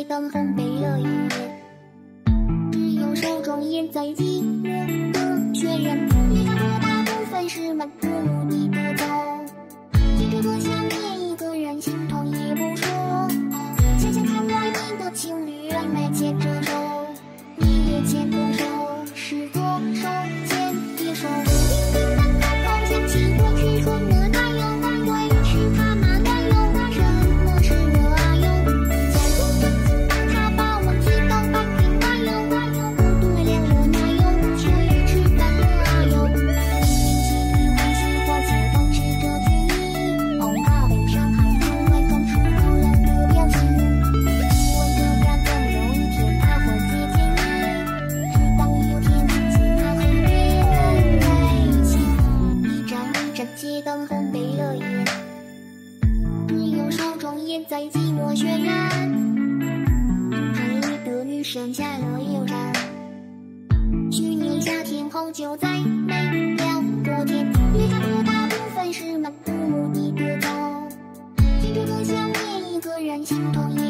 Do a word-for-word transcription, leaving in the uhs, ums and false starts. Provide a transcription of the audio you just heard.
灯烘焙了一夜，只有手中烟在寂寞的渲染，离开的大部分是漫无目的的走，听着歌想念一个人，心痛也不说，想想看外面的情侣暧昧牵着手，你也牵着手，是左手牵别手，叮叮当当好像起过去春的太阳，难为是他那男友，什么是我啊哟？假如真心把他把我记到半天哪有？不对了了哪有？却也吃饭了啊哟！明明心里欢喜花却保持着距离，哦怕被伤害才伪装出不人的表情。我这感动有一天他会接近你，直到有天自己他和别人在一起，一盏一盏街灯烘焙了夜，只有手中烟在寂寞渲染，这里的女生下了又站。去年夏天后就再没聊过天，离开的大部分是漫无目的的走，听着歌想念一个人，心痛也